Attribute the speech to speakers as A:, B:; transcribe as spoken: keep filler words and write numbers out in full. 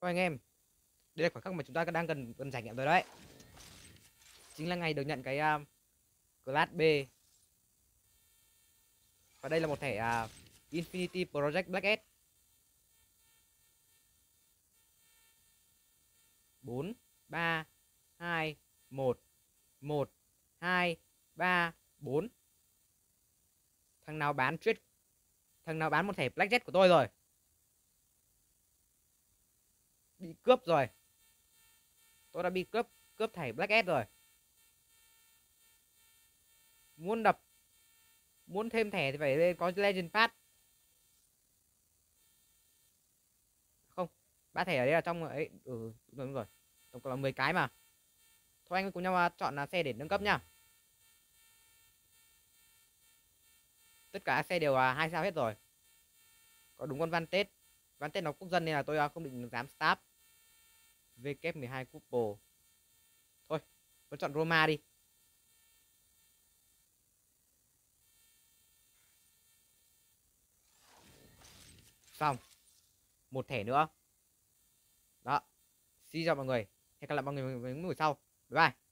A: Thôi anh em, đây là khoảnh khắc mà chúng ta đang cần cần trải nghiệm rồi đấy. Chính là ngày được nhận cái uh, Class B. Và đây là một thẻ uh, Infinity Project Black S. bốn, ba, hai, một, một, hai, ba, bốn. Thằng nào bán trade Thằng nào bán một thẻ Black Z của tôi rồi? Bị cướp rồi. Tôi đã bị cướp cướp thẻ Black S rồi. Muốn đập Muốn thêm thẻ thì phải lên có Legend Pass. Không, ba thẻ ở đây là trong ấy. Ừ, đúng rồi. Tổng cộng là mười cái mà. Thôi anh cùng nhau chọn là xe để nâng cấp nha. Tất cả xe đều là hai sao hết rồi. Có đúng con Vantage. Vantage nó quốc dân nên là tôi không định dám start. vê kép mười hai Couple. Thôi, tôi chọn Roma đi. Xong. Một thẻ nữa. Đó. Xin chào mọi người. Hẹn gặp lại mọi người vào những buổi sau. Bye bye.